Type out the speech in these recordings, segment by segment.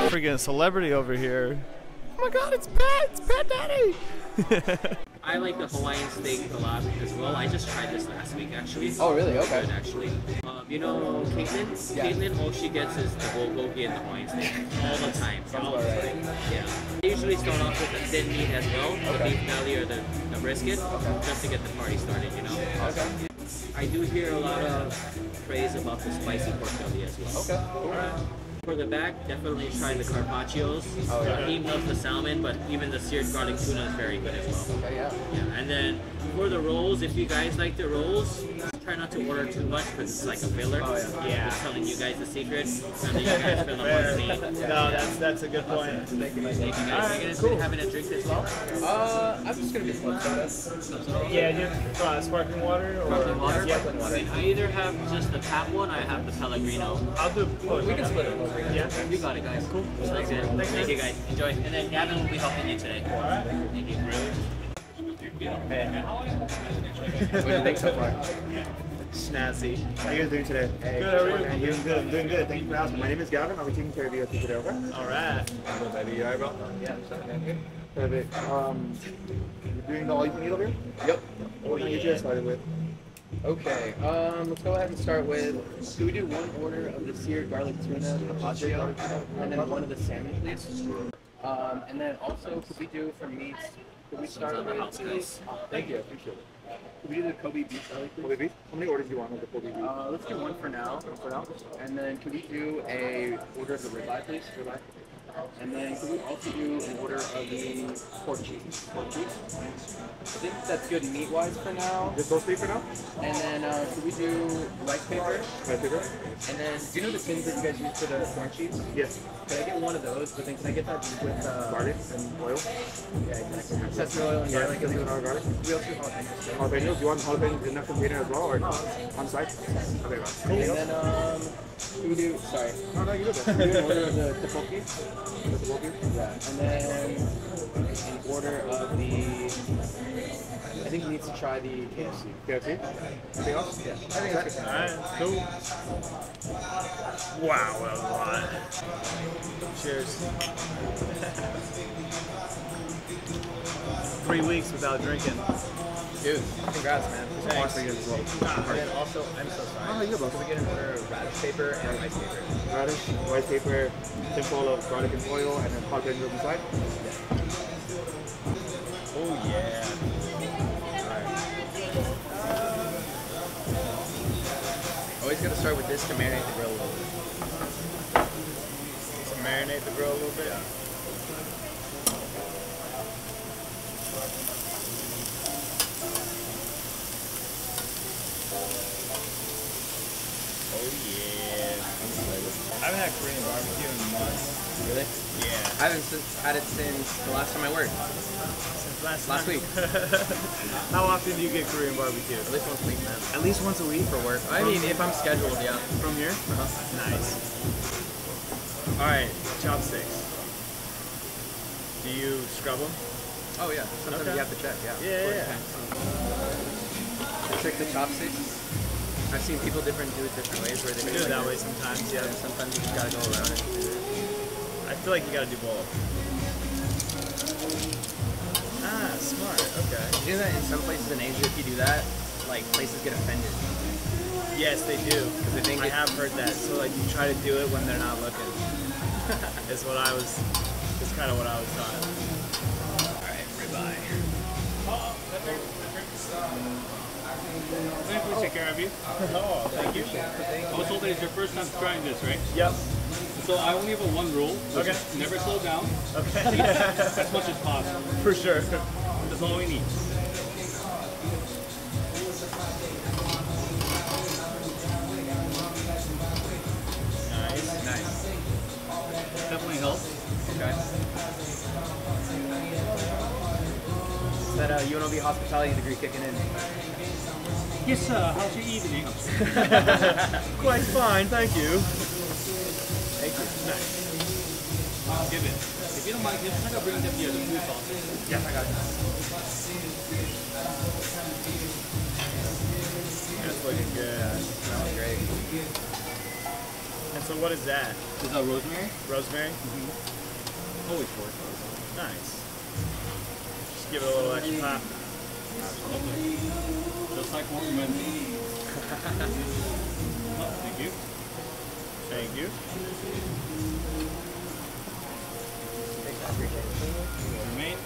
Freaking celebrity over here. Oh my god, it's Pat! It's Pat Daddy! I like the Hawaiian steak a lot as well. I just tried this last week actually. Oh really? Okay. Good, actually. You know Caitlin? Yeah. Caitlin, all she gets is the bulgogi and the Hawaiian steak all the time. All the time. Yeah. I usually start off with the thin meat as well, the beef belly or the brisket, just to get the party started, you know. Okay. I do hear a lot of praise about the spicy pork belly as well. Okay. Cool. For the back, definitely try the carpaccios. Oh, yeah. He loves the salmon, but even the seared garlic tuna is very good as well. Okay, yeah. Yeah, and then for the rolls, if you guys like the rolls, try not to order too much because it's like a filler. Oh, yeah. Yeah. Just telling you guys the secret, and then you guys fill up on me. No, that's a good point. Thank you guys. Are you guys having a drink as well? I'm just gonna get club soda. Yeah, do you have sparkling water? Or? Sparkling water? Yeah. I either have just the tap one, or I have the Pellegrino. I'll do We can split it. Yeah. You got it, guys. Cool. Sounds good. Thank you, guys. Enjoy. And then Gavin will be helping you today. All right. Thank you. Really? What do you think so far? Snazzy. How are you guys doing today? Good, how are you? I'm doing good. I'm doing good. Thank you for asking. My name is Gavin. I'll be taking care of you at today, over. All right. Hello, baby. You alright, bro? Yeah. Perfect. You're doing the all you can eat over here? Yep. What can I get you started with? Okay. Let's go ahead and start with. Could we do one order of the seared garlic tuna, carpaccio, and then one of the salmon, please? And then also, could we do for meats? Could we start with? Thank you. I appreciate it. Could we do the Kobe beef belly, please? Kobe beef? How many orders do you want of the Kobe beef? Let's do one for now. And then could we do a order of the ribeye, please? Ribeye. And then could we also do an order of the pork cheese? Pork cheese? I think that's good meat-wise for now. Just those three for now? And then could we do rice paper? Rice paper? And then do you know the tins that you guys use for the corn cheese? Yes. Can I get one of those? But then can I get that with Garlic and oil? Yeah, exactly. Sesame oil and garlic. Garlic and garlic? We also do jalapenos. Jalapenos? Do you want jalapenos in that container as well or on site? Okay, bro. And then could we do? Sorry. No, no, you do Could we do an order of the tteokbokki? The tteokbokki? Yeah. And then an order of the. I think he needs to try the KFC. KFC? Anything else? Yeah. I think that's good. All right, cool. Wow, that was a lot. Cheers. 3 weeks without drinking. Dude, congrats, man. Thanks. For you as well. And then also, I'm so sorry. you're Can we get an order of radish paper and rice paper? Radish, rice paper, simple of garlic and oil, and then jalapenos inside. Oh yeah. Always gotta start with this to marinate the grill a little bit. To marinate the grill a little bit. Yeah. Oh yeah. I haven't had Korean barbecue in months. Really? Yeah. I haven't had it since the last time I worked. Since Last week. How often do you get Korean barbecue? At least once a week, man. At least once a week? For work. I mean, if I'm scheduled, yeah. From here? Nice. Alright, chopsticks. Do you scrub them? Oh yeah. Sometimes Okay. you have to check, yeah. Yeah. Check the chopsticks. I've seen people do it different ways where they We make do it like that way sometimes, yeah. and sometimes you just gotta go around it. I feel like you gotta do both. Ah, smart, okay. You know that in some places in Asia, if you do that, like places get offended. Yes, they do. Because they think I have heard that. So like you try to do it when they're not looking. It's kind of what I was taught. Alright, ribeye. Let me take care of you. Oh, thank you. I was told that it's your first time trying this, right? Yep. So I only have one rule. Which Okay. is never slow down. Okay. As much as possible. For sure. That's all we need. Nice. Definitely helps. Okay. Is that UNLV hospitality degree kicking in? Yes, how's your evening? Quite fine, thank you. Thank you. Nice. Give it. If you don't mind, just try to bring them here, the food sauces. Yes, I got you. That's looking good. That was great. And So what is that? Is that rosemary? Rosemary? Always pork. Nice. Just give it a little extra pop. Absolutely. Just like what we meant. Oh, thank you. Thank you. Remain.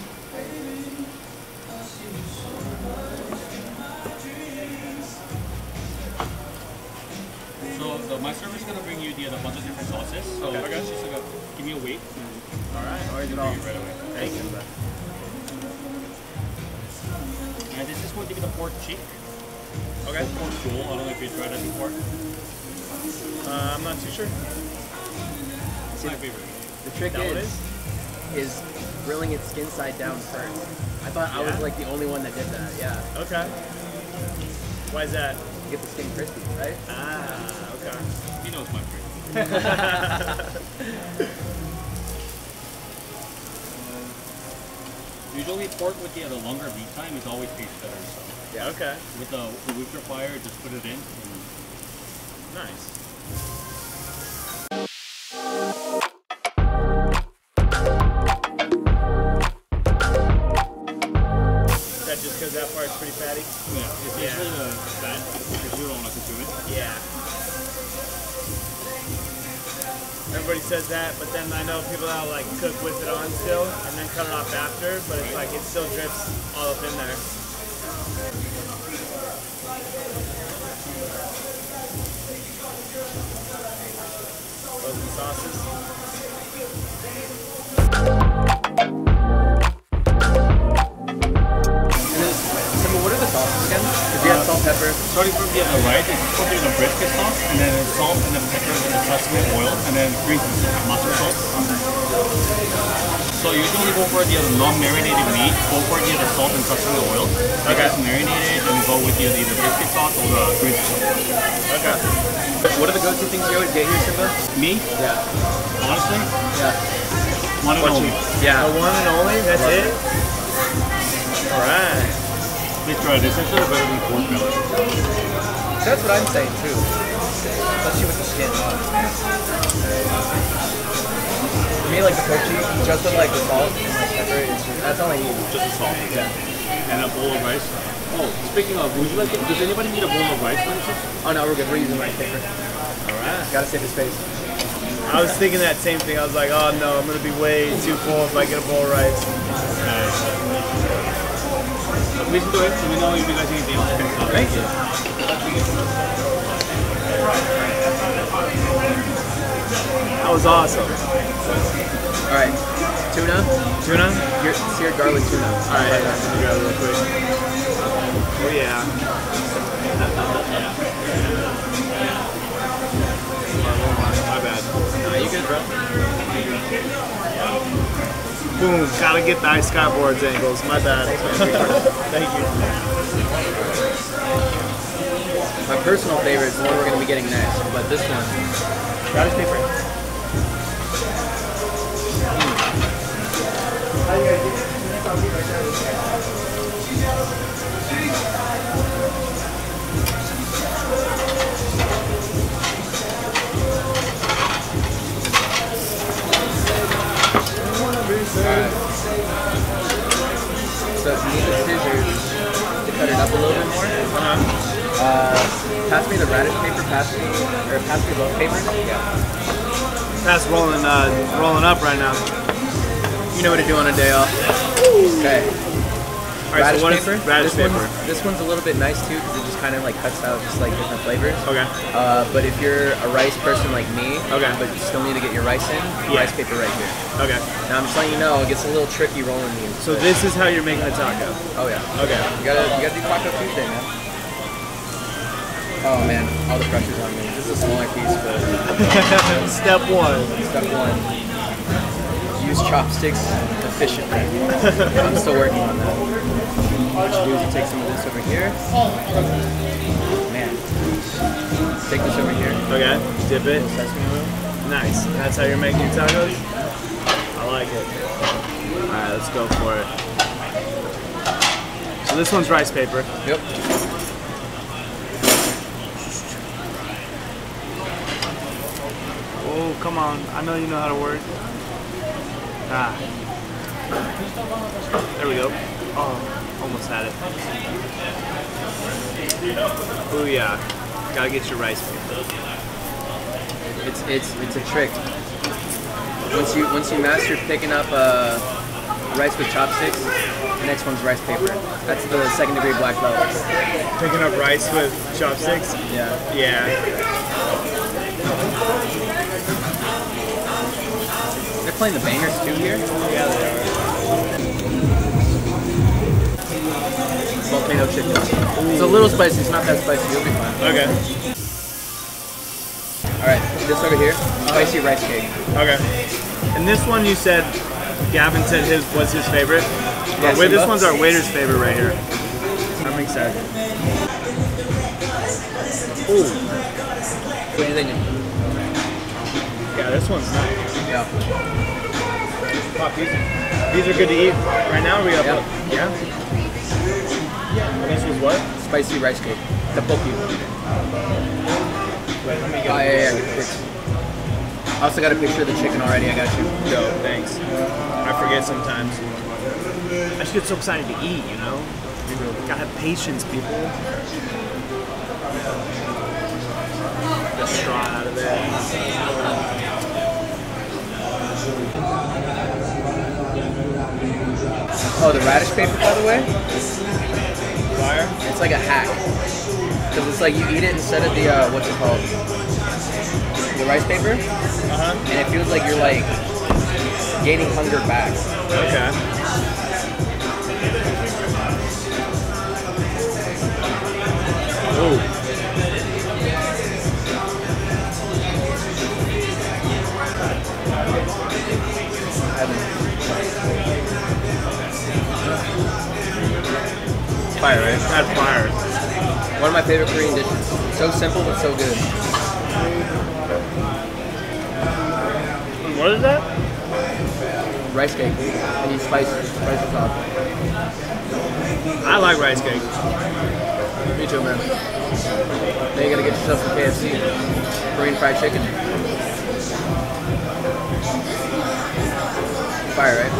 So my server's gonna bring you a bunch of different sauces. So Okay. just give me a wait. Alright, always Bring it right away. Thank you. And this is going to be the pork cheek. Okay. Pork jewel. I don't know if you've tried that before. I'm not too sure. It's my favorite. The trick That what is grilling it skin side down first. I thought I was Yeah? like the only one that did that. Yeah. Okay. Why is that? You get the skin crispy, right? Ah, okay. He knows my favorite. Usually pork with the longer meat time is always tastes better. So Yeah. Okay. with the weaker fire, just put it in. And Nice. Is that just because that part's pretty fatty? yeah, it's usually the fat because you don't want to consume it. Yeah. Everybody says that, but then I know people that'll like cook with it on still and then cut it off after, but it's like it still drips all up in there. Those are the sauces. And then, Simba, what are the sauces again? Because you have salt, pepper. Starting from the right, it's supposed to be the brisket sauce, and then salt, and then pepper, and then sesame oil, and then green mustard sauce. So usually go for the non-marinated meat, go for the salt and sesame oil. Okay. It's marinated, and go with the either brisket sauce or the green sauce. Okay. What are the go-to things you always get here, Simba? Me, Yeah. honestly, Yeah. one and only. Yeah. The one and only? That's it? Alright. Please try this. It's a little better than pork belly. That's what I'm saying too. Especially with the skin. For me, like the pork cheek, just with like the salt and like pepper, that's all I need. Just a salt. Yeah. And a bowl of rice. Oh, speaking of, would you like? Does anybody need a bowl of rice, for instance? Oh no, we're good. We're using rice paper. Alright. Gotta save the space. I was thinking that same thing. I was like, oh no, I'm gonna be way too full if I get a bowl of rice. Nice. Please do it. Let me know if you guys need anything else. Thank you. That was awesome. All right, tuna. Tuna? Seared garlic tuna. Alright, I'm gonna grab it real quick. Oh yeah. My bad. Nah, you good, bro? Boom, gotta get the ice skyboards angles. My bad. Thank you. My personal favorite is the one we're gonna be getting next, but this one, radish paper. Alright. So if you need the scissors to cut it up a little bit more, pass me the radish paper, pass me both papers. Yeah. That's rolling up right now. You know what to do on a day off. Okay. Alright, so what is radish paper? This one's a little bit nice too because it just kind of like cuts out just like different flavors. Okay. But if you're a rice person like me, Okay. but you still need to get your rice in, Yeah. rice paper right here. Okay. Now I'm just letting you know it gets a little tricky rolling these. So this is how you're making the taco. Oh yeah. Okay. You gotta do Taco Tuesday, man. Oh man, all the pressure's on me. This is a smaller piece, but Step one. step one. Use chopsticks efficiently. I'm still working on that. What you do is you take some of this over here. Man. Take this over here. Okay. Dip it. Sesame oil. Nice. That's how you're making your tacos? I like it. Alright, let's go for it. So this one's rice paper. Yep. come on. I know you know how to work. Ah. There we go. Oh, almost had it. Oh yeah. Gotta get your rice paper. It's a trick. Once you master picking up rice with chopsticks, the next one's rice paper. That's the second degree black belt. Picking up rice with chopsticks? Yeah. Yeah. They're playing the bangers too here. Yeah, they are. Volcano chicken. It's a little spicy. It's not that spicy. You'll be fine. Okay. All right. This over here, spicy rice cake. Okay. And this one you said, Gavin said was his favorite. Yeah, Wait, this one's our waiter's favorite right here. I'm excited. Ooh. What do you think? Yeah, this one's nice. Yeah. Fuck, these are good to eat right now. Or we got yeah. This was what? Spicy rice cake. The BBQ. Wait, let me get Yeah. I also got a picture of the chicken already. I got you. Yo, thanks. I forget sometimes. I just get so excited to eat, you know? Gotta have patience, people. The straw out of there. Oh, the radish paper, by the way? Fire? It's like a hack. Because it's like you eat it instead of the, what's it called? The rice paper? Uh-huh. And it feels like you're like gaining hunger back. Okay. Ooh. Fire, right? That's fire. One of my favorite Korean dishes. So simple but so good. What is that? Rice cake. And you spice it off. I like rice cake. Me too, man. Now you gotta get yourself some KFC. Korean fried chicken. Fire, right?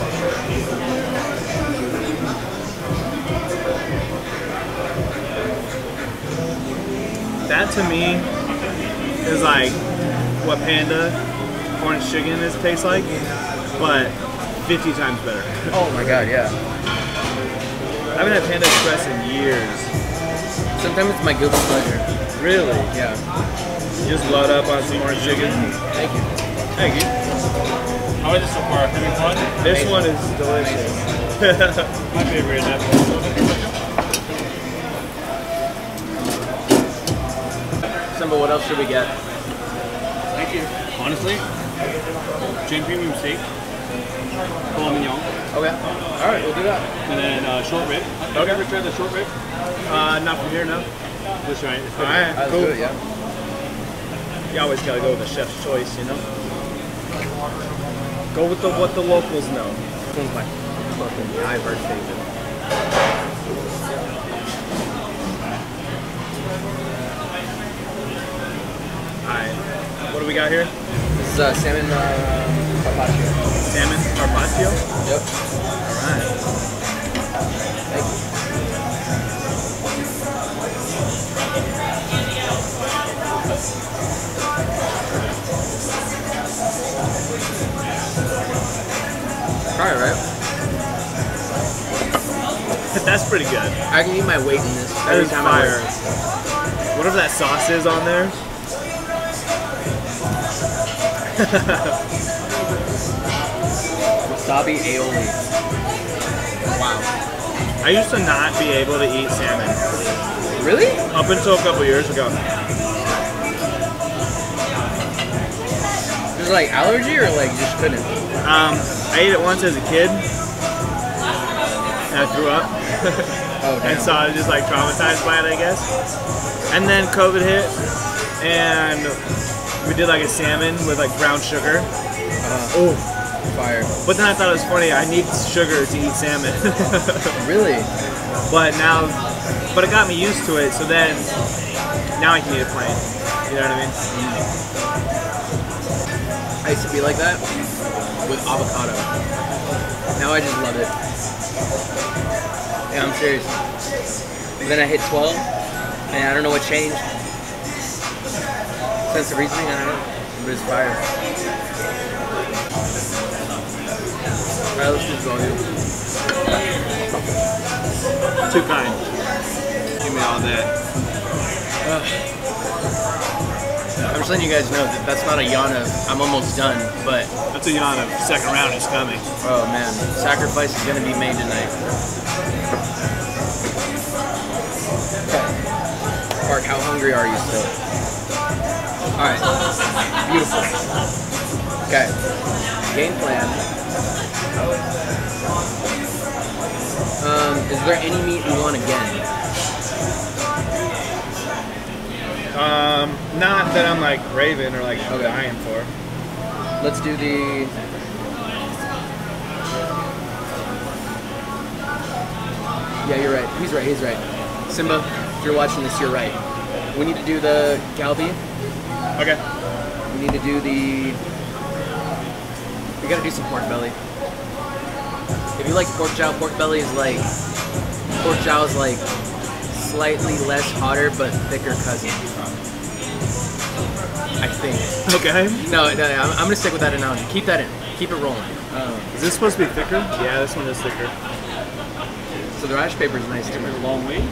That to me is like what Panda orange chicken tastes like, but 50 times better. Oh my god, yeah. I haven't had Panda Express in years. Sometimes it's my guilty pleasure. Really? Yeah. You just load up on some orange chicken. Thank you. Thank you. How is this so far? Having fun? This one is delicious. My favorite, definitely. Simba, what else should we get? Thank you. Honestly, chain premium steak, filet mignon, Okay. Alright, we'll do that. and then short rib. Have you ever tried the short rib? Not from here, no. Let's try it. It's good. Alright, Let's cool. do it, yeah. You always gotta go with the chef's choice, you know? Go with what the locals know. This one's my fucking diverse favorite. Alright, what do we got here? This is salmon carpaccio. Salmon carpaccio? Yep. Alright. Thank you. Alright, right? That's pretty good. I can eat my weight in this That every is time fire. I work. Whatever that sauce is on there. Wasabi aioli. Wow. I used to not be able to eat salmon. Really? Up until a couple years ago. Is it like allergy or like just couldn't? I ate it once as a kid. And I threw up. Oh, damn. And so I was just like traumatized by it, I guess. And then COVID hit. And we did like a salmon with like brown sugar. Oh. Fire. But then I thought it was funny, I need sugar to eat salmon. Really? But it got me used to it, so then, now I can eat it plain. You know what I mean? I used to be like that with avocado. Now I just love it. Yeah, I'm serious. And then I hit 12, and I don't know what changed. Sense of reasoning, I don't know. But it's fire. Alright, let's just go here. Too kind. Give me all that. I'm just letting you guys know that that's not a yawn of I'm almost done, but That's a yawn of second round is coming. oh man, sacrifice is gonna be made tonight. Okay. Mark, how hungry are you still? Alright. Beautiful. Okay. Game plan. Is there any meat you want again? Not that I'm like craving or like Okay. dying for. Let's do the... Yeah, you're right. He's right. Simba, if you're watching this, you're right. We need to do the galbi. Okay. We need to do the... We gotta do some pork belly. If you like pork jowl, pork belly is like... Pork jowl is like slightly less hotter but thicker cousin. I think. Okay. No, I'm gonna stick with that analogy. Keep that in. Keep it rolling. Is this supposed to be thicker? Yeah, this one is thicker. So the rice paper is nice too. A long way.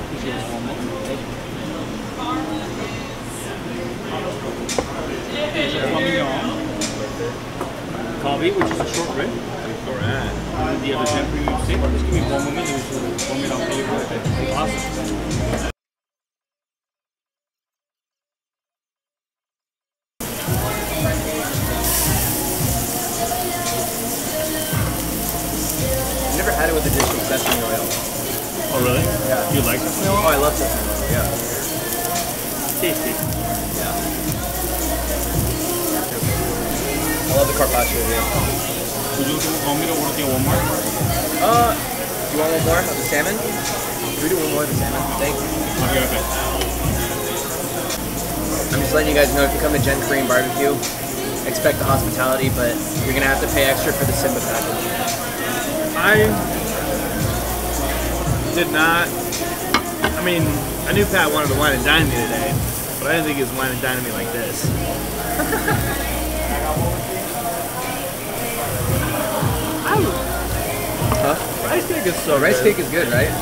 Coffee, which is a short rib. Alright. The other temporary steak. Just give me one moment. Let me warm it up for you real quick. Awesome. I've never had it with additional sesame oil. Oh really? Yeah. You like sesame oil? Oh, I love sesame oil. Yeah. Tasty. Yeah. I love the carpaccio here. Would you want me to order one more? Do you want one more of the salmon? Can we do one more of the salmon? Thank you. I'll be right back. I'm just letting you guys know if you come to Gen Korean Barbecue, expect the hospitality, but you're gonna have to pay extra for the Simba package. I did not. I mean, I knew Pat wanted to wine and dine me today, but I didn't think he was wine and dining me like this. Huh? Rice cake is so Rice good. cake is good, right?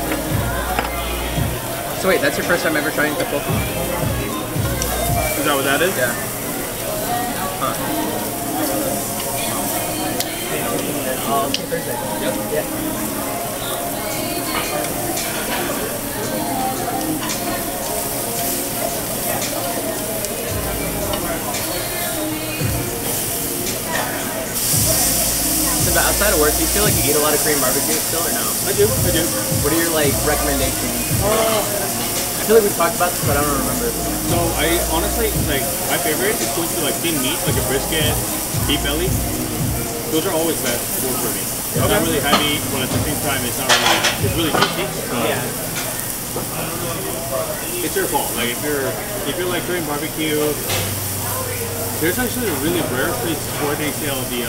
So wait, that's your first time ever trying tteokbokki? Is that what that is? Yeah. Huh. Thursday. Yep. Yeah. So, but outside of work, do you feel like you eat a lot of Korean barbecue still, or no? I do. What are your like recommendations? I feel like we've talked about this, but I don't remember. So I honestly like my favorite is going to like thin meat, like a brisket, beef belly. Those are always best for me. It's not really heavy, but at the same time, it's not really. It's really tasty. Yeah. It's your fault. Like if you're like Korean barbecue, there's actually a really rare place where they sell the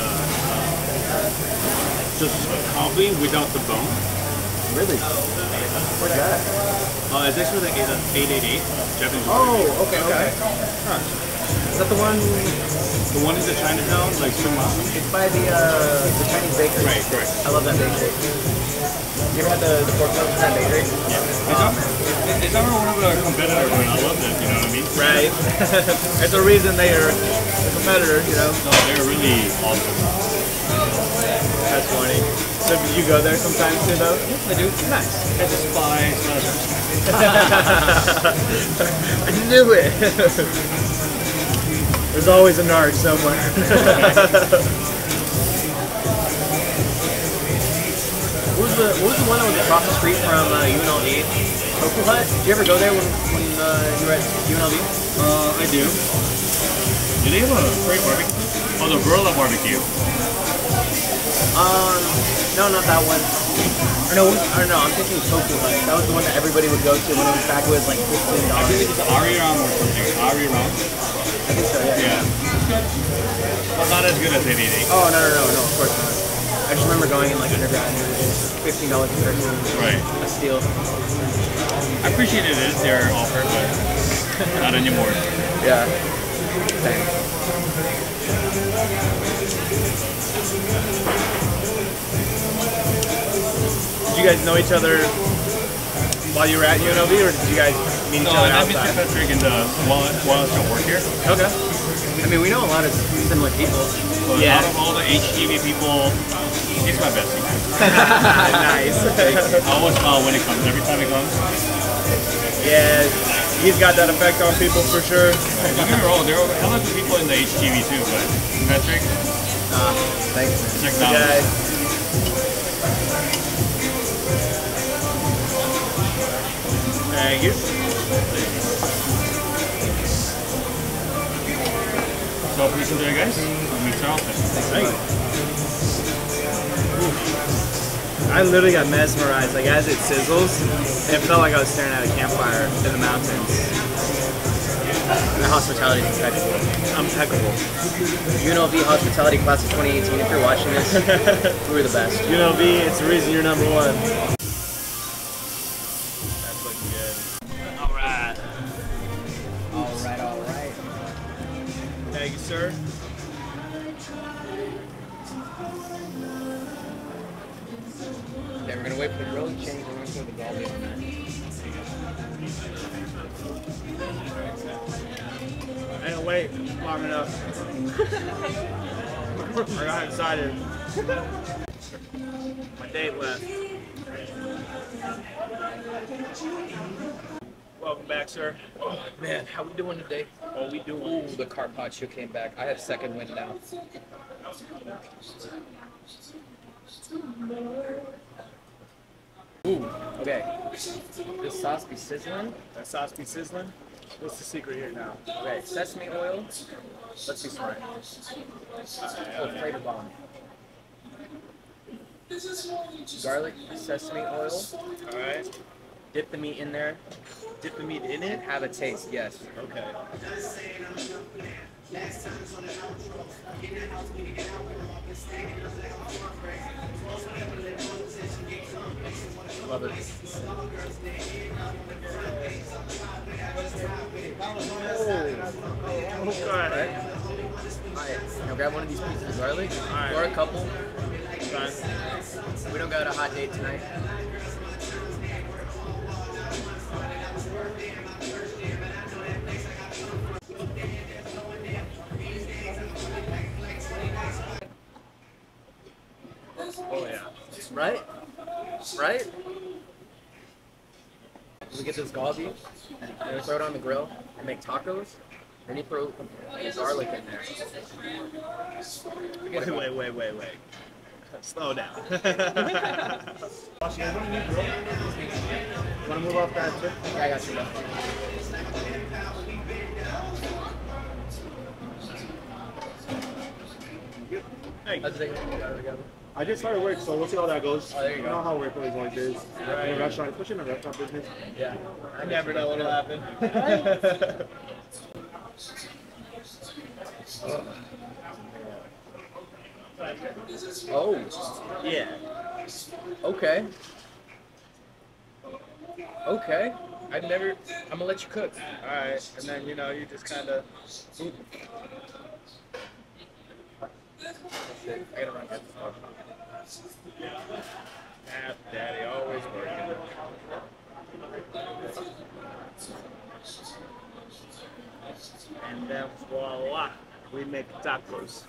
just coffee without the bone. Really? What's that? It's actually like 888 Japanese. Oh, okay. Huh. Is that the one? The one in the Chinatown, like Suma. It's by the Chinese bakery. Right, correct. I love that bakery. You ever had the pork belly from that bakery? Yeah. It's not one of the competitors, but I love them. You know what I mean? Right. There's a reason they are a competitor, you know. No, they're really awesome. That's funny. So you go there sometimes too, though? I do. Nice. It's a spice. I knew it. There's always a narc somewhere. What was the one that was across the street from UNLV? Tofu Hut? Did you ever go there when you were at UNLV? I do. Do they have a great barbecue? Oh, the Burla barbecue. No, not that one. Or no, I'm thinking Tofu Hut. That was the one that everybody would go to when it was back. It was like $15. I think it's Ariram or something. Ariram. I think so, yeah. Yeah. not as good as 888. Oh, no, of course not. I just remember going in like undergrad and it was just $15 per person. Right. A steal. I appreciated it, their offer, but not anymore. Yeah. Dang. Did you guys know each other while you were at UNLV, or did you guys meet each No, other I met Mr. outside? Patrick while I was at work here. Okay. I mean, we know a lot of similar people. But Yeah. out of all the HGV people, he's my bestie. Nice. I always smile when it comes, every time it comes. Yeah, he's got that effect on people for sure. Don't get me wrong, there are hell of people in the HGV too, but Patrick, Thanks, man. check it Yeah. out. Thank you. So please enjoy, guys. I'll meet you often. Thank you. I literally got mesmerized. Like as it sizzles, it felt like I was staring at a campfire in the mountains. The hospitality is impeccable. Impeccable. UNLV hospitality class of 2018. If you're watching this, we were the best. UNLV, it's the reason you're number one. That's looking good. All right. All right. Thank you, sir. Okay, we're gonna wait for the grill to change and we're gonna throw the galbi on that. I didn't wait long enough. I got excited. My date left. Welcome back, sir. Oh man, how we doing today? What we doing? Ooh, the carpaccio came back. I have second wind now. Ooh, okay. This sauce be sizzling. That sauce be sizzling? What's the secret here now? Okay, sesame oil. Let's be smart. Oh, flavor bomb. Garlic, sesame oil. Alright. Dip the meat in there Dip the meat in and it? have a taste. Yes. Okay. Love it. Okay. Alright, now grab one of these pieces of garlic. Alright. Or a couple. Fine. We don't got a hot date tonight. Oh yeah. Right? Right? We get this galbi, and we throw it on the grill, and make tacos, then you throw garlic in there. Forget about it. Wait. Slow down. Wanna move off that tip? Yeah, I got you, bro. Hey. Let's take it together. I just started work, so we'll see how that goes. Oh, there you go. know how work always like this. In a restaurant, especially in a restaurant business. Yeah. I never know what'll happen. Oh, Yeah. okay. Okay. I'm gonna let you cook. Alright. And then, you know, you just kind of. I gotta run. Daddy always working. And then voila, we make tacos.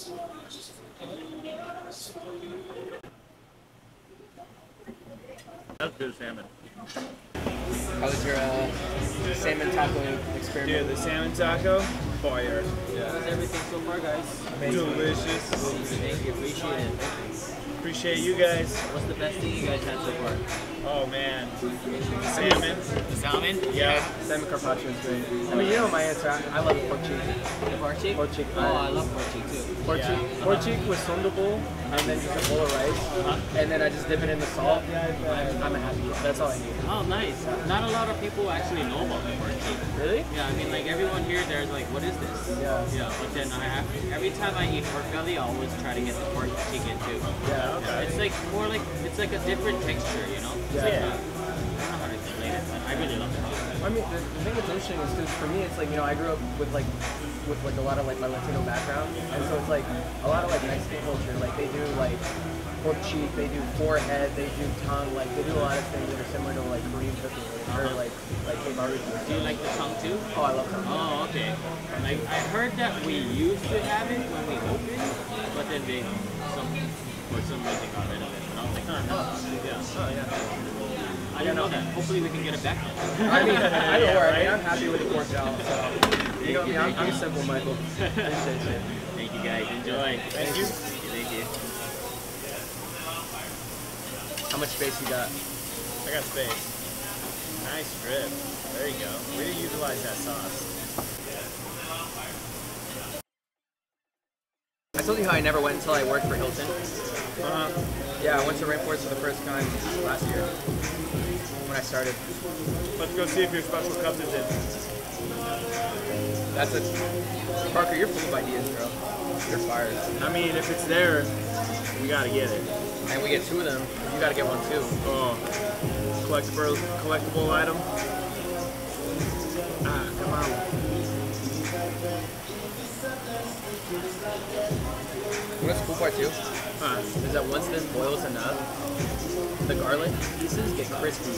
That's good salmon. How was your salmon taco experiment? Dude, the salmon taco, fire. How's everything so far, guys? Delicious. Thank you, appreciate it. Appreciate you guys. What's the best thing you guys had so far? Oh man, salmon. The salmon? Yeah. Salmon carpaccio is great. I mean, you know my answer. I love pork cheek. The pork cheek? Pork cheek. Oh, I love pork cheek too. Pork cheek with sondobol, and then just a bowl of rice, and then I just dip it in the salt. I'm happy. That's all I need. Oh, nice. Not a lot of people actually know about the pork cheek. Really? Yeah, I mean, like everyone here, there's like, what is this? Yeah. Yeah, but then every time I eat pork belly, I always try to get the pork cheek in too. Yeah. Okay. It's like more like, it's like a different texture, you know? It's like, Yeah. I don't know how to explain it, but I really love it. I mean, the thing that's interesting is, too, for me, it's like, you know, I grew up with like a lot of like my Latino background, and so it's like a lot of like Mexican culture. Like they do like pork cheek, they do forehead, they do tongue. Like they do a lot of things that are similar to like Korean cooking, or like barbecue. Do you like the tongue too? Oh, I love tongue. Oh, okay. Like I heard that we used to have it when we opened, but then for some reason got rid of it. But I was like, yeah. Oh yeah. I didn't know that. Hopefully we can get it back. I mean, either or. I mean, I'm happy with the pork jowl. So you know me, I'm simple, Michael. Thank you guys. Enjoy. Thank you. Thank you. How much space you got? I got space. Nice strip. There you go. Way to utilize that sauce. I told you how I never went until I worked for Hilton. Uh-huh. Yeah, I went to Rainforest for the first time last year when I started. Let's go see if your special cup is in. That's it. Parker, you're full of ideas, bro. You're fired. I mean, if it's there, we gotta get it. And we get 2 of them. You gotta get one too. Oh, collectible item. Ah, come on. What's the cool part too? Huh. Is that once this boils enough, the garlic pieces get crispy.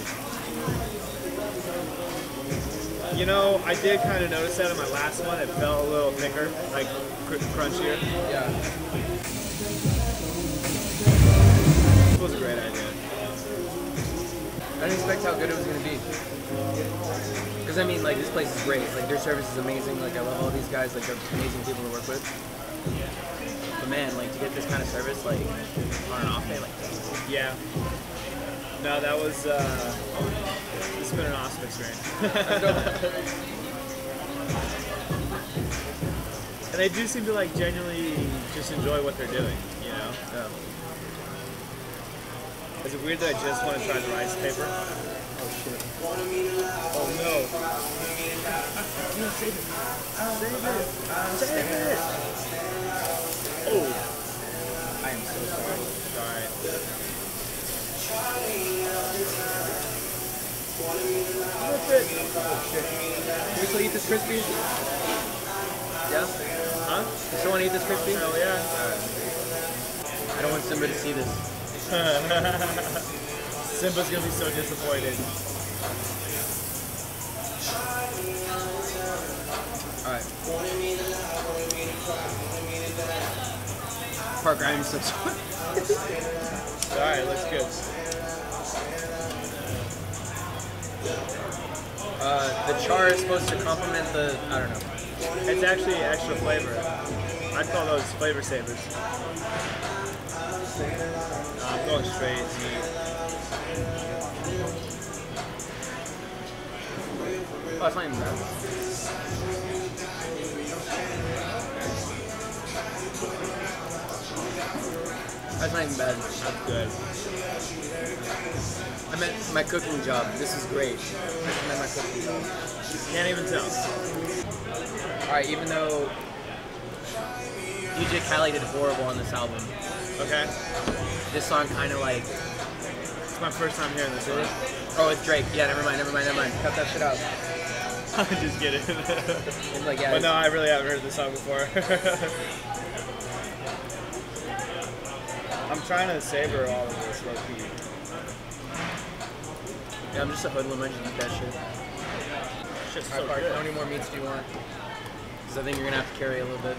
You know, I did kind of notice that in my last one. It felt a little thicker, like crunchier. Yeah. It was a great idea. I didn't expect how good it was gonna be. Because I mean, like, this place is great. Like, their service is amazing. Like, I love all these guys. Like, they're amazing people to work with. But man, like, to get this kind of service, like, on an off day, like, Yeah. No, that was, it's been an awesome experience. And they do seem to, like, genuinely just enjoy what they're doing, you know? yeah. Is it weird that I just want to try the rice paper? Oh shit. Oh no. No, save it. Save it. Oh. I am so sorry. Alright. That's it. Oh shit. Can we still eat this crispy? Yeah? Huh? Does someone eat this crispy? Hell yeah. I don't want Simba to see this. Simba's gonna be so disappointed. Alright. Parker, I am so sorry. Alright, looks good. The char is supposed to complement the, I don't know. It's actually extra flavor. I'd call those flavor savers. I'm going straight meat. Oh, it's not even bad. That's not even bad. That's good. I meant my cooking job. This is great. I meant my cooking job. Can't even tell. Alright, even though DJ Khaled did horrible on this album, Okay? this song kind of like... It's my first time hearing this song. Oh, it's Drake. Yeah, never mind. Cut that shit out. I'm just kidding. It's like, yeah, But no, I really haven't heard this song before. I'm trying to savor all of this low key. yeah, I'm just a hoodlum. I just eat that shit. Shit's so Alright, Parker, good. how many more meats do you want? Because I think you're going to have to carry a little bit.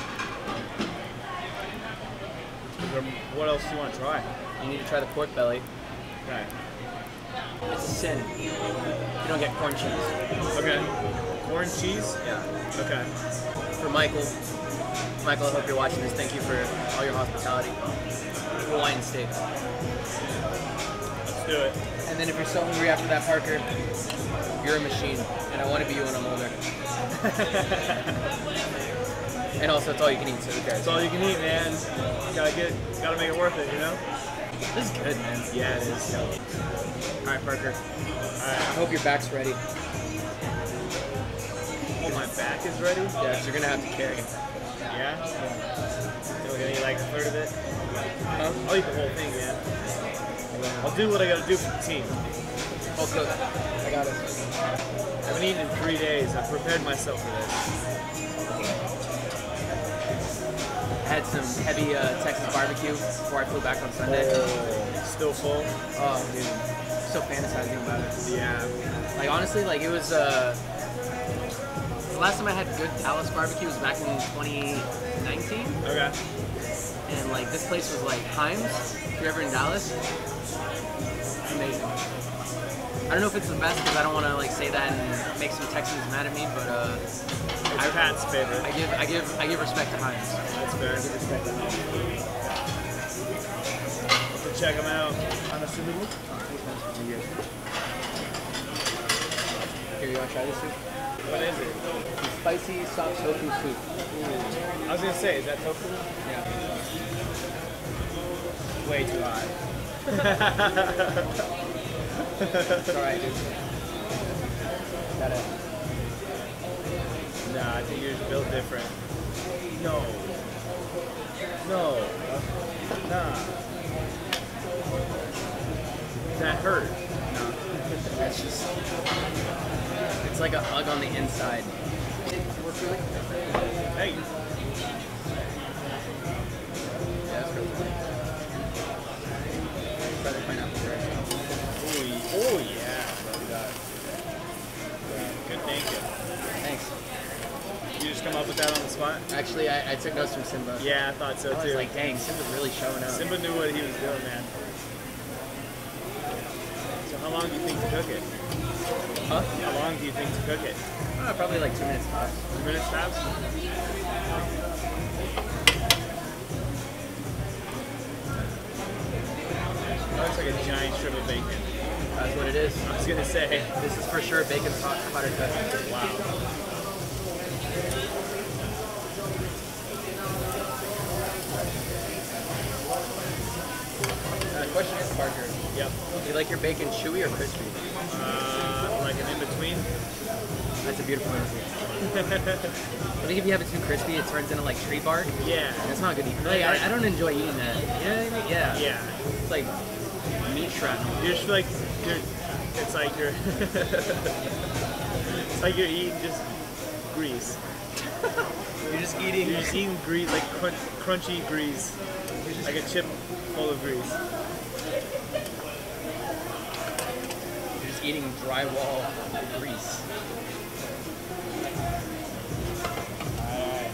What else do you want to try? You need to try the pork belly. Okay. It's a sin. You don't get corn cheese. Okay. Corn cheese? Yeah. Okay. For Michael, I hope you're watching this. Thank you for all your hospitality. Hawaiian steak. Let's do it. And And then if you're so hungry after that, Parker, you're a machine, and I want to be you when I'm older. And also, it's all you can eat, so who cares? It's all you can eat, man. Gotta make it worth it, you know? This is good, man. Yeah, it is. All right, Parker. Alright. I hope your back's ready. Oh, my back is ready? Yeah, so you're gonna have to carry. Yeah? So we're gonna eat like a third of it? Huh? I'll eat the whole thing, man. I'll do what I gotta do for the team. Oh, good. I got it. I haven't eaten in 3 days. I've prepared myself for this. I had some heavy Texas barbecue before I flew back on Sunday. Still full? Oh, dude. Still fantasizing about it. Yeah. Like, honestly, like, it was, the last time I had good Dallas barbecue was back in 2019. Okay. And, like, this place was, like, Himes. If you're ever in Dallas, it's amazing. I don't know if it's the best because I don't want to, like, say that and make some Texans mad at me, but, It's Pat's favorite. I give respect to Himes. That's fair. I give respect to Himes. So check them out. Here, you want to try this soup? What is it? Spicy soft tofu soup. I was gonna say, is that tofu? Yeah. Way too high. It's alright, dude. Got it. Nah, I think you're built different. No. No. Nah. That hurt. No. That's just, it's like a hug on the inside. Hey. Yeah, that's really funny. Brother pineapple drink. Oh yeah. Good thinking. Thanks. You just come up with that on the spot? Actually, I took notes from Simba. Yeah, I thought so I was too. like, dang, Simba's really showing up. Simba knew what he was doing, man. So how long do you think to cook it? Huh? How long do you think to cook it? Probably like 2 minutes tops. 2 minutes tops? That looks like a giant strip of bacon. That's what it is. I was gonna say. This is for sure bacon hotter cut. Wow. Question is, Parker, Yep. do you like your bacon chewy or crispy? Like an in-between? That's a beautiful answer. I think if you have it too crispy, it turns into like tree bark. Yeah. That's not good either. Like, I don't enjoy eating that. You know what I mean? Yeah. Yeah. It's like meat shrapnel. You're just like, it's like you're, it's like you're eating just grease. You're just eating. You're just eating grease, like crunchy grease. Like a chip full of grease. You're just eating drywall grease. Alright.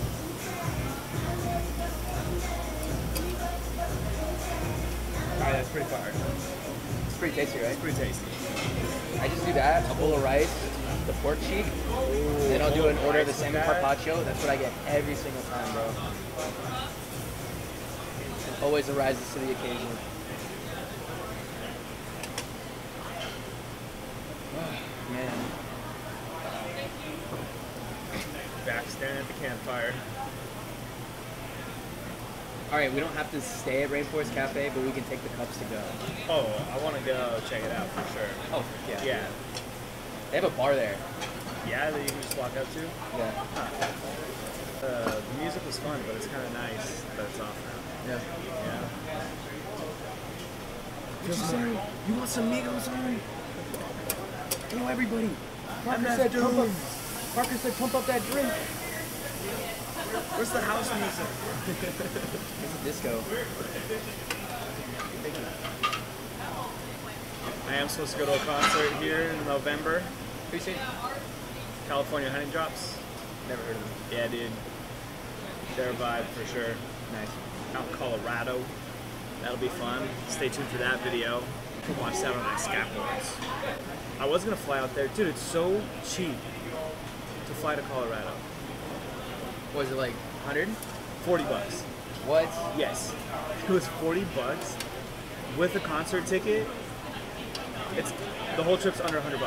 Alright, that's pretty fire. It's pretty tasty, right? It's pretty tasty. I just do that, a bowl of rice, the pork cheek, then I'll do an order of the salmon carpaccio. That's what I get every single time, bro. It always arises to the occasion. Man. Back staring at the campfire. Alright, we don't have to stay at Rainforest Cafe, but we can take the cups to go. Oh, I want to go check it out for sure. Oh, yeah. Yeah. They have a bar there. Yeah, that you can just walk up to? Yeah. The music was fun, but it's kind of nice that it's off now. Yeah. Yeah. What'd you say? You want some Migos on? Hello, everybody. Parker said pump up that drink. Where's the house music? It's a disco. I am supposed to go to a concert here in November. Who you seen? California Honey Drops. Never heard of them. Yeah, dude. They're a vibe for sure. Nice. Out in Colorado. That'll be fun. Stay tuned for that video. Watch that on my skateboards. I was gonna fly out there. Dude, it's so cheap to fly to Colorado. What was it, like 100? 40 bucks. What? Yes. It was 40 bucks with a concert ticket It's the whole trip's under $100.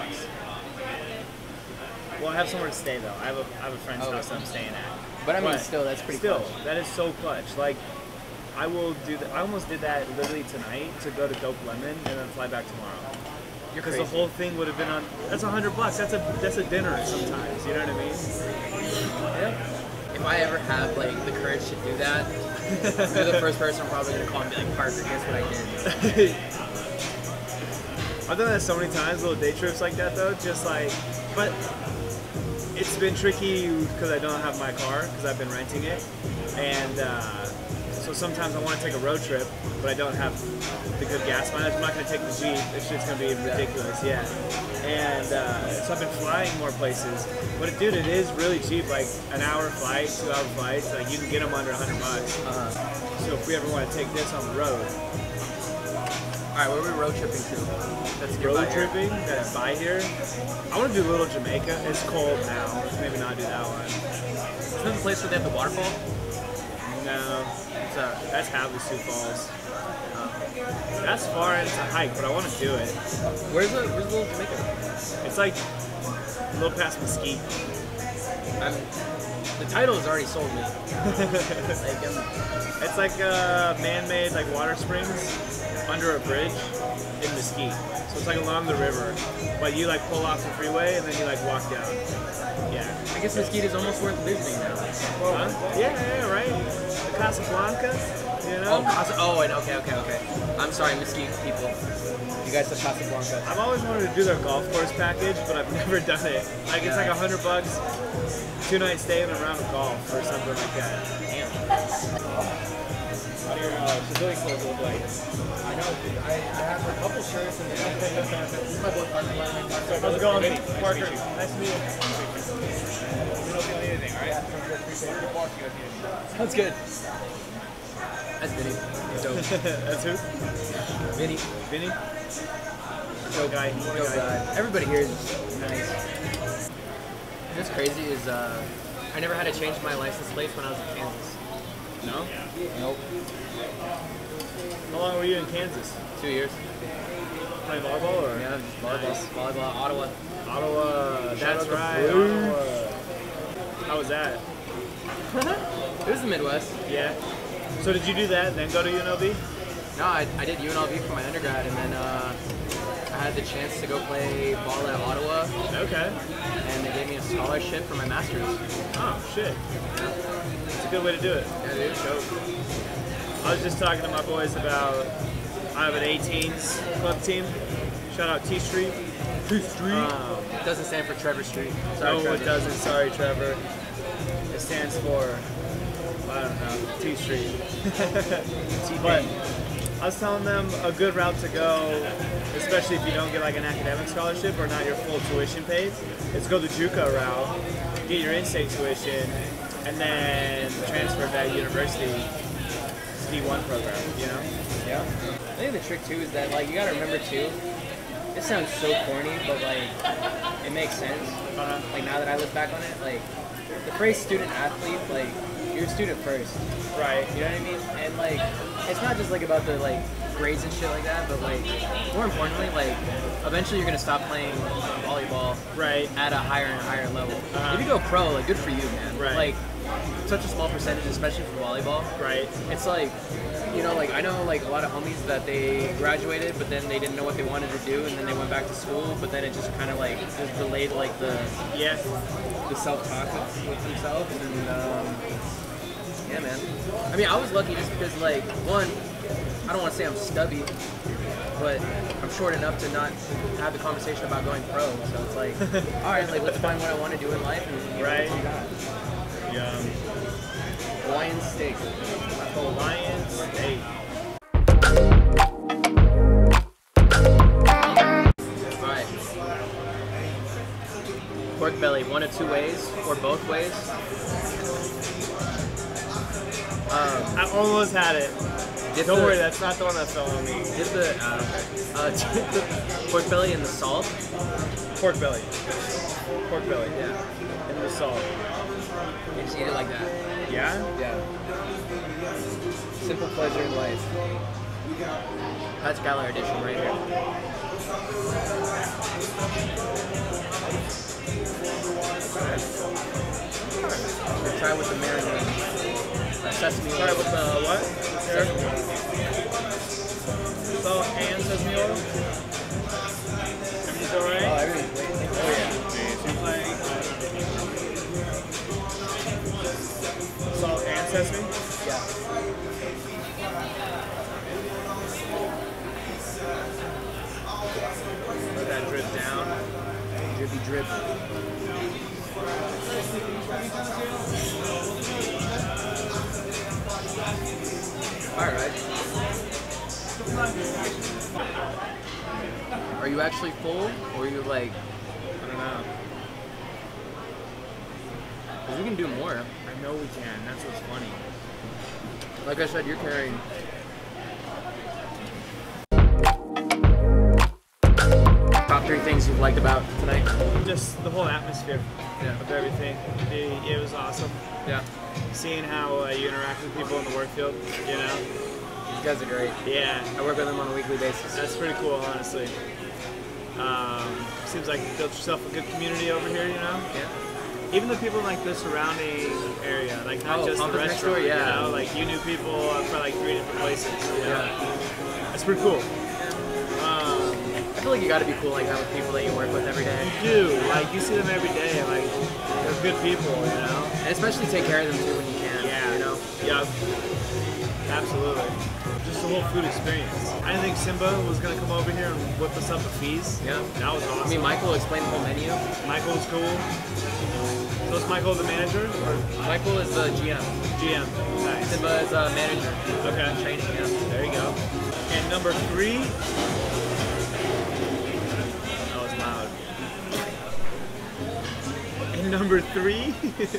Well, I have somewhere to stay though. I have a friend's house that I'm staying at. But I mean, still, that's pretty Still, clutch. that is so clutch. Like, I will do that. I almost did that literally tonight to go to Dope Lemon and then fly back tomorrow. Because the whole thing would have been on. That's $100. That's a dinner sometimes. You know what I mean? Yeah. If I ever have like the courage to do that, you're the first person I'm probably gonna call and be like, Parker, guess what I did? I've done that so many times, little day trips like that though. Just like, but it's been tricky because I don't have my car because I've been renting it, and so sometimes I want to take a road trip, but I don't have the good gas mileage. I'm not going to take the Jeep. This shit's going to be ridiculous, yeah. And so I've been flying more places, but dude, it is really cheap. Like an hour flight, 2 hour flights, like you can get them under $100. So if we ever want to take this on the road. All right, where are we road tripping to? That's road tripping. That's by here. I want to do Little Jamaica. It's cold now. Maybe not do that one. Isn't that the place where they have the waterfall? No, that's Havasu Falls. That's far and it's a hike, but I want to do it. Where's Little Jamaica? It's like a little past Mesquite. The title has already sold me. It's like man-made like water springs under a bridge in Mesquite. So it's like along the river, but you like pull off the freeway and then you like walk down. Yeah. I guess Mesquite is almost worth visiting now. Huh? Yeah, right. The Casablanca, you know. Okay. I'm sorry, Mesquite people. You guys have Casablanca. I've always wanted to do their golf course package, but I've never done it. Like it's like $100, 2-night stay and a round of golf or something like that. Damn. How do your civilian clothes look like? I know, dude. I have a couple shirts and this is my boy Parker. How's it going, Parker? Nice to meet you. We don't feel anything, alright? Sounds good. That's Vinny. Dope. That's who? Vinny. Vinny? Joe guy. Dope guy. Everybody here is nice. What's crazy is I never had to change my license plates when I was in Kansas. No? Nope. How long were you in Kansas? 2 years. Playing volleyball or? Yeah, volleyball. Nice. Volleyball, Ottawa. Ottawa. That's right. Blue. Ottawa. How was that? It was the Midwest. Yeah. So did you do that and then go to UNLV? No, I did UNLV for my undergrad, and then I had the chance to go play ball at Ottawa. Okay. And they gave me a scholarship for my master's. Oh, shit. It's a good way to do it. Yeah, dude. Dope. I was just talking to my boys about, I have an 18s club team. Shout out T Street. T Street. It doesn't stand for Trevor Street. Sorry, No, Trevor. it doesn't. Sorry, Trevor. It stands for, I don't know, T Street. But I was telling them a good route to go, especially if you don't get like an academic scholarship or not your full tuition paid, is go the JUCO route, get your in-state tuition, and then transfer to that university D1 program, you know? Yeah. I think the trick too is that like you gotta remember too. This sounds so corny, but like it makes sense. Like now that I look back on it, like the phrase student athlete, like you're a student first. Right. You know what I mean? And like it's not just like about the like grades and shit like that, but like more importantly, like eventually you're gonna stop playing volleyball Right. at a higher and higher level. If you go pro, like good for you, man. Right. Like such a small percentage, especially for volleyball. Right. It's like, you know, like I know like a lot of homies that they graduated, but then they didn't know what they wanted to do, and then they went back to school, but then it just kind of like just relayed like the Yeah. self-talk with themselves, and yeah, man. I mean, I was lucky just because like one, I don't want to say I'm stubby, but I'm short enough to not have the conversation about going pro. So it's like, all right, like let's find what I want to do in life, and Right. what you got. Yum. Hawaiian steak. Hawaiian steak. Alright. Pork belly, one of two ways, or both ways. I almost had it. Dip Don't the- worry, that's not the one that fell on me. Dip the, dip the pork belly in the salt. Pork belly. Pork belly. Yeah. In the salt. You just eat it like that. Yeah? Yeah. Simple pleasure in life. That's Galler edition right here. Try with the marinade. Sesame oil. Try with the what? Sesame oil. Salt and sesame oil. Everything's alright? Oh, everything's great. Oh, yeah. Seems like salt and sesame? Yeah. Let that drip down. Drippy drip. Alright. Are you actually full, or are you like... I don't know. Because we can do more. I know we can. That's what's funny. Like I said, you're carrying. Top 3 things you've liked about tonight? Just the whole atmosphere Yeah. of everything. It was awesome. Yeah. Seeing how you interact with people in the work field, you know? These guys are great. Yeah. I work with them on a weekly basis. That's pretty cool, honestly. Seems like you built yourself a good community over here, you know? Yeah. Even the people in, like the surrounding area, like not just the Compass next restaurant, door, yeah. you know? Like you knew people for like 3 different places. You know? Yeah. That's pretty cool. I feel like you gotta be cool like that with people that you work with every day. You do, like you see them every day, like they're good people, you know? And especially take care of them too when you can. Yeah. You know? Yeah. Absolutely. Just the whole food experience. I didn't think Simba was gonna come over here and whip us up a feast. Yeah. That was awesome. I mean, Michael explained the whole menu. Michael was cool. So is Michael the manager or Michael is the GM. GM? Nice. Simba is a manager. Okay. Training, yeah. There you go. And number 3. That was loud. And number 3.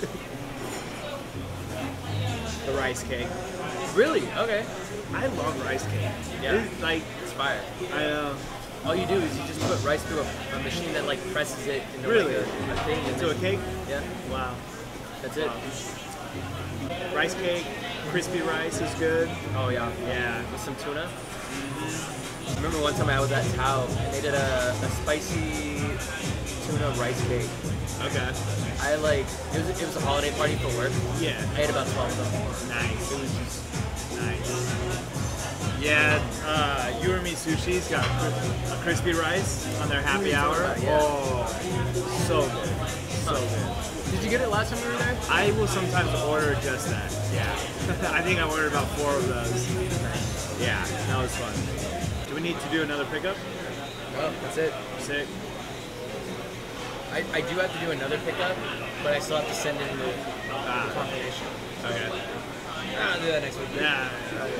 The rice cake. Really? Okay. I love rice cake. Yeah. It's like, It's fire. I know. All you do is you just put rice through a machine that like presses it into Really? like a thing. Into a cake? Yeah. Wow. That's it. Rice cake, crispy rice is good. Oh yeah. Yeah. With some tuna. I remember one time I was at Tao and they did a spicy tuna rice cake. Okay. I like it was a holiday party for work. Yeah. I ate about 12 of them. Nice. It was just nice. Yeah, You or Me Sushi's got a crispy rice on their happy hour. Yeah. Oh, so good. So good. Did you get it last time we were there? I will sometimes order just that. Yeah. I think I ordered about 4 of those. Yeah, that was fun. Do we need to do another pickup? No, that's it. Sick. I do have to do another pickup, but I still have to send in the confirmation. Okay. I'll do that next week. Yeah.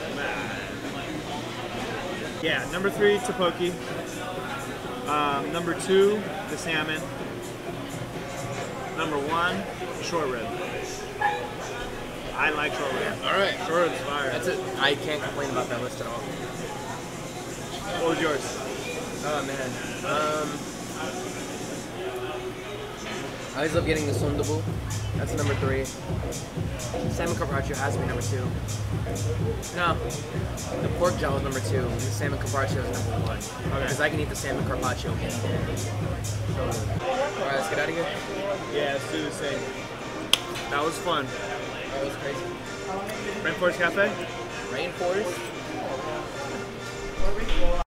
Yeah, number 3, Topoki. Number 2, the salmon. Number 1, short rib. I like short rib. All right. Short rib's fire. That's it. I can't complain about that list at all. What was yours? Oh man. I always love getting the sundubu. That's number 3. Salmon carpaccio has to be number 2. No, the pork gel is number 2. The salmon carpaccio is number 1. Because I can eat the salmon carpaccio any day. Alright, let's get out of here. Yeah, let's do the same. That was fun. That was crazy. Rainforest Cafe? Rainforest.